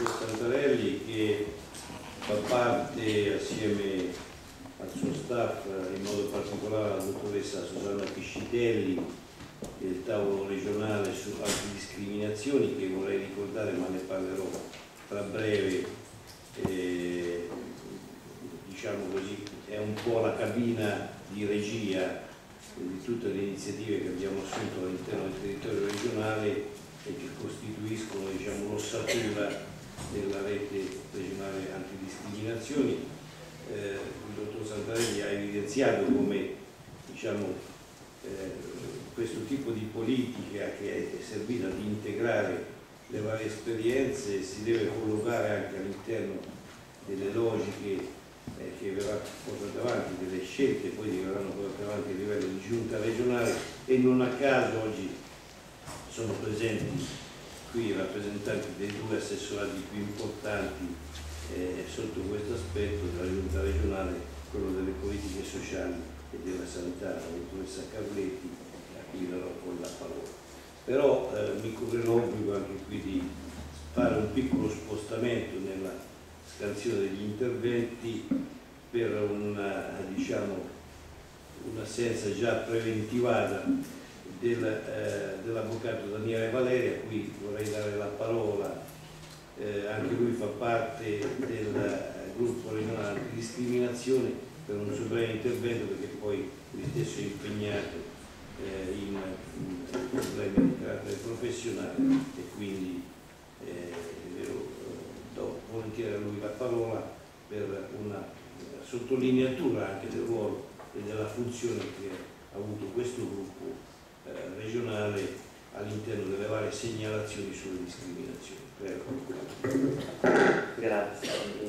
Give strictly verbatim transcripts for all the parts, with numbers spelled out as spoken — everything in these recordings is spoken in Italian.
dottor Santarelli, che fa parte assieme al suo staff, in modo particolare alla dottoressa Susanna Piscitelli, del tavolo regionale su antidiscriminazioni, che vorrei ricordare, ma ne parlerò tra breve. Eh, diciamo così, è un po' la cabina di regia di tutte le iniziative che abbiamo assunto all'interno del territorio regionale e che costituiscono, diciamo, l'ossatura della rete regionale antidiscriminazioni. Eh, il dottor Santarelli ha evidenziato come, diciamo, eh, questo tipo di politica, che è servita ad integrare le varie esperienze, si deve collocare anche all'interno delle logiche eh, che verranno portate avanti, delle scelte poi che verranno portate avanti a livello di giunta regionale, e non a caso oggi sono presenti qui i rappresentanti dei due assessorati più importanti eh, sotto questo aspetto della giunta regionale, quello delle politiche sociali e della sanità, la dottoressa Carletti, a cui darò poi la parola. Però eh, mi corre l'obbligo anche qui di fare un piccolo spostamento nella scansione degli interventi per una, diciamo, un'assenza già preventivata del, eh, dell'avvocato Daniele Valeri, a cui vorrei dare la parola. Eh, anche lui fa parte del eh, gruppo regionale antidiscriminazione, per un suo breve intervento, perché poi lui stesso è impegnato eh, in, in problemi di carattere professionale, e quindi eh, io do volentieri a lui la parola per una sottolineatura anche del ruolo e della funzione che ha avuto questo gruppo eh, regionale all'interno delle varie segnalazioni sulle discriminazioni. Prego. Grazie.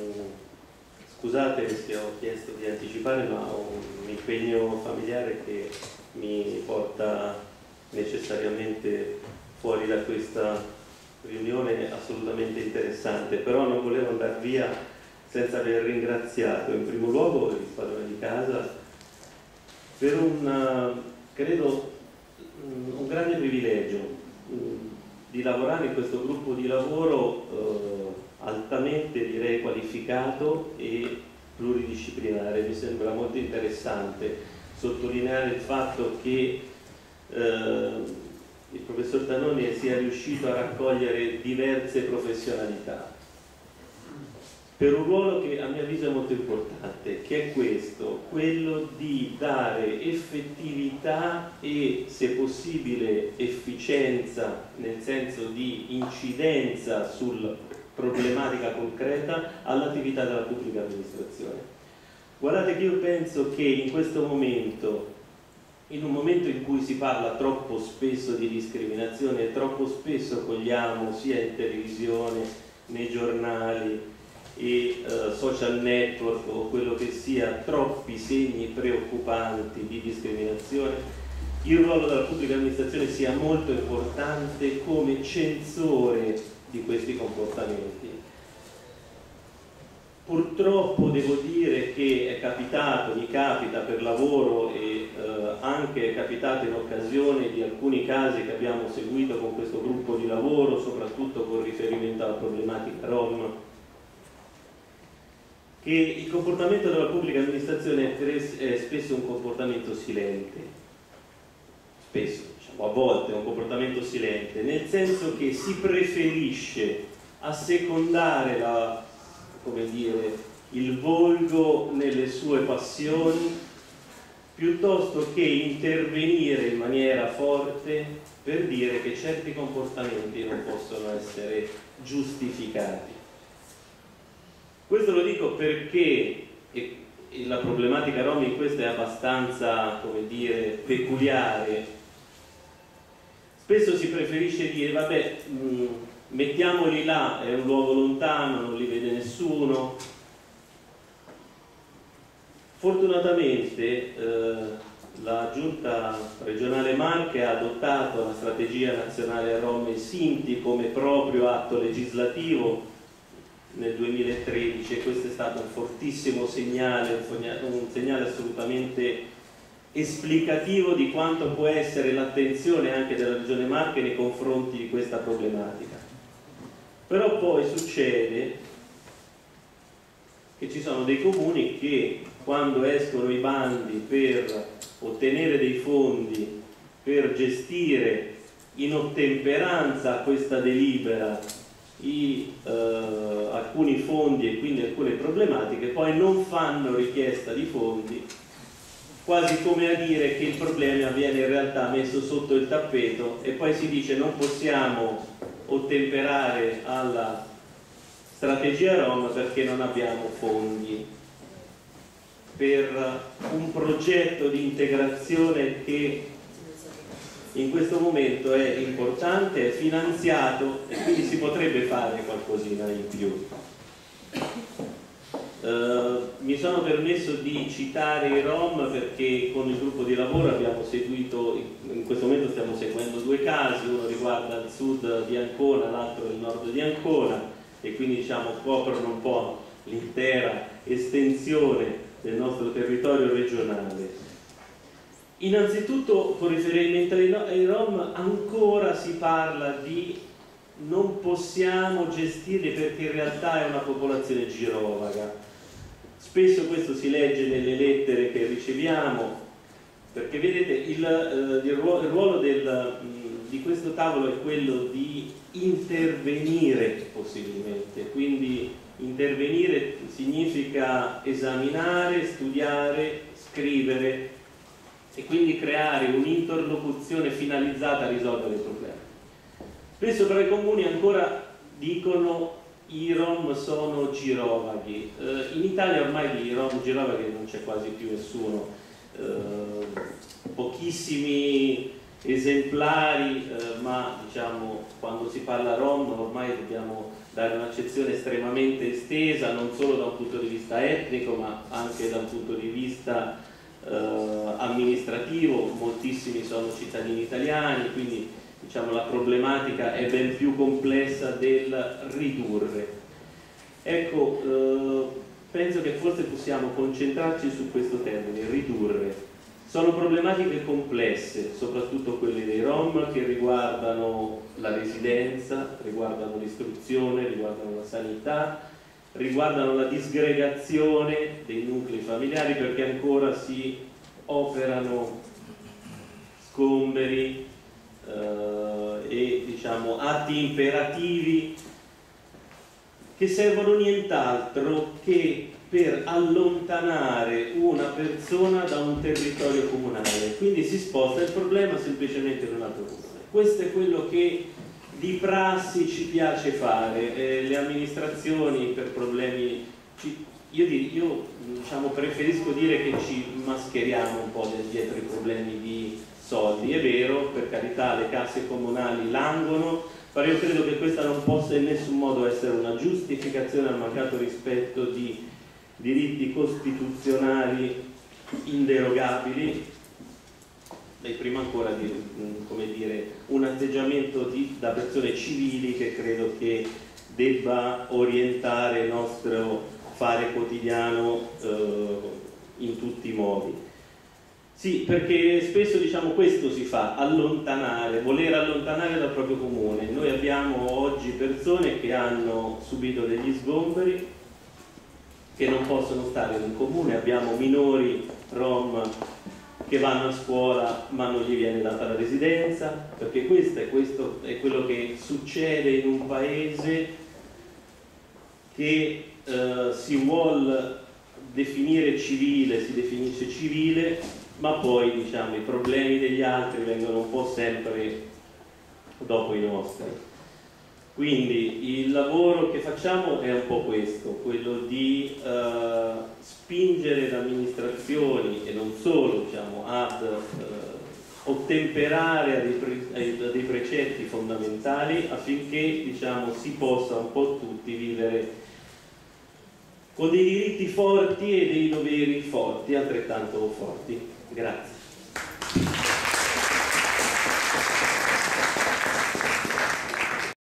Scusate se ho chiesto di anticipare, ma ho un impegno familiare che mi porta necessariamente fuori da questa riunione assolutamente interessante, però non volevo andare via senza aver ringraziato in primo luogo il padrone di casa per un, credo, un grande privilegio di lavorare in questo gruppo di lavoro eh, altamente, direi, qualificato e pluridisciplinare. Mi sembra molto interessante sottolineare il fatto che eh, il professor Tannoni sia riuscito a raccogliere diverse professionalità per un ruolo che a mio avviso è molto importante, che è questo, quello di dare effettività e, se possibile, efficienza, nel senso di incidenza sulla problematica concreta, all'attività della pubblica amministrazione. Guardate che io penso che in questo momento, in un momento in cui si parla troppo spesso di discriminazione e troppo spesso cogliamo sia in televisione, nei giornali e uh, social network o quello che sia, troppi segni preoccupanti di discriminazione, il ruolo della pubblica amministrazione sia molto importante come censore di questi comportamenti. Purtroppo devo dire che è capitato, mi capita per lavoro e eh, anche è capitato in occasione di alcuni casi che abbiamo seguito con questo gruppo di lavoro, soprattutto con riferimento alla problematica Rom, che il comportamento della pubblica amministrazione è spesso un comportamento silente, spesso, diciamo, a volte è un comportamento silente, nel senso che si preferisce assecondare la, come dire, il volgo nelle sue passioni piuttosto che intervenire in maniera forte per dire che certi comportamenti non possono essere giustificati. Questo lo dico perché e, e la problematica Rom in questo è abbastanza, come dire, peculiare. Spesso si preferisce dire, vabbè, mh, mettiamoli là, è un luogo lontano, non li vede nessuno. Fortunatamente eh, la Giunta regionale Marche ha adottato la strategia nazionale Rom e Sinti come proprio atto legislativo nel duemilatredici, e questo è stato un fortissimo segnale, un segnale assolutamente esplicativo di quanto può essere l'attenzione anche della Regione Marche nei confronti di questa problematica. Però poi succede che ci sono dei comuni che quando escono i bandi per ottenere dei fondi per gestire in ottemperanza a questa delibera i, eh, alcuni fondi e quindi alcune problematiche, poi non fanno richiesta di fondi, quasi come a dire che il problema viene in realtà messo sotto il tappeto e poi si dice non possiamo ottemperare alla strategia Rom perché non abbiamo fondi per un progetto di integrazione che in questo momento è importante, è finanziato e quindi si potrebbe fare qualcosina in più. Uh, mi sono permesso di citare i Rom perché con il gruppo di lavoro abbiamo seguito, in questo momento stiamo seguendo due casi, uno riguarda il sud di Ancona, l'altro il nord di Ancona, e quindi diciamo coprono un po' l'intera estensione del nostro territorio regionale. Innanzitutto, con riferimento ai Rom, ancora si parla di non possiamo gestirli perché in realtà è una popolazione girovaga. Spesso questo si legge nelle lettere che riceviamo, perché vedete il, eh, il ruolo, il ruolo del, mh, di questo tavolo è quello di intervenire possibilmente, quindi intervenire significa esaminare, studiare, scrivere e quindi creare un'interlocuzione finalizzata a risolvere il problema. Spesso però i comuni ancora dicono i Rom sono girovaghi. Eh, in Italia ormai di Rom girovaghi non c'è quasi più nessuno, eh, pochissimi esemplari, eh, ma diciamo quando si parla Rom ormai dobbiamo dare un'accezione estremamente estesa, non solo da un punto di vista etnico ma anche da un punto di vista eh, amministrativo. Moltissimi sono cittadini italiani, quindi diciamo la problematica è ben più complessa del ridurre. Ecco, eh, penso che forse possiamo concentrarci su questo termine, ridurre. Sono problematiche complesse, soprattutto quelle dei Rom, che riguardano la residenza, riguardano l'istruzione, riguardano la sanità, riguardano la disgregazione dei nuclei familiari, perché ancora si operano sgomberi eh, e diciamo atti imperativi che servono nient'altro che per allontanare una persona da un territorio comunale, quindi si sposta il problema semplicemente in un altro comune. Questo è quello che di prassi ci piace fare. Eh, le amministrazioni per problemi, ci, io, io diciamo, preferisco dire che ci mascheriamo un po' dietro i problemi di soldi. È vero, per carità, le casse comunali languono, però io credo che questa non possa in nessun modo essere una giustificazione al mancato rispetto di diritti costituzionali inderogabili, e prima ancora di come dire, un atteggiamento di, da persone civili che credo che debba orientare il nostro fare quotidiano eh, in tutti i modi. Sì, perché spesso diciamo questo si fa, allontanare, voler allontanare dal proprio comune. Noi abbiamo oggi persone che hanno subito degli sgomberi, che non possono stare in un comune, abbiamo minori Rom che vanno a scuola ma non gli viene data la residenza, perché questo è, questo è quello che succede in un paese che eh, si vuol definire civile, si definisce civile, ma poi diciamo i problemi degli altri vengono un po' sempre dopo i nostri. Quindi il lavoro che facciamo è un po' questo, quello di eh, spingere le amministrazioni e non solo diciamo, ad eh, ottemperare a dei, pre, a dei precetti fondamentali affinché diciamo, si possa un po' tutti vivere con dei diritti forti e dei doveri forti, altrettanto forti. Grazie.